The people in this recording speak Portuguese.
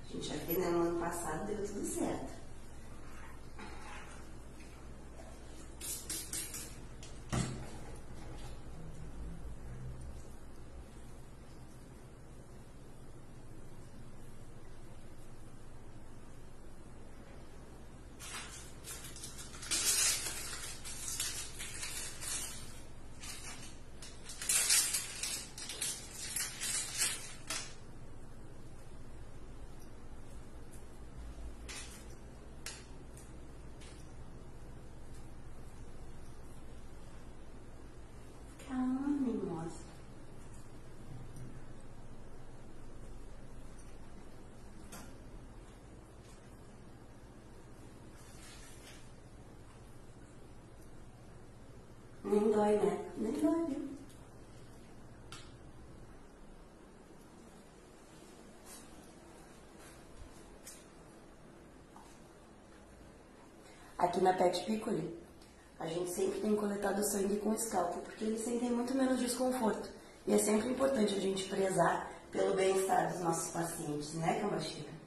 A gente já fez, né, no ano passado, deu tudo certo. Nem dói, né? Nem dói, viu? Aqui na Pet Piccoli, a gente sempre tem coletado sangue com escalpo, porque eles sentem muito menos desconforto. E é sempre importante a gente prezar pelo bem-estar dos nossos pacientes, né, Cambaxira?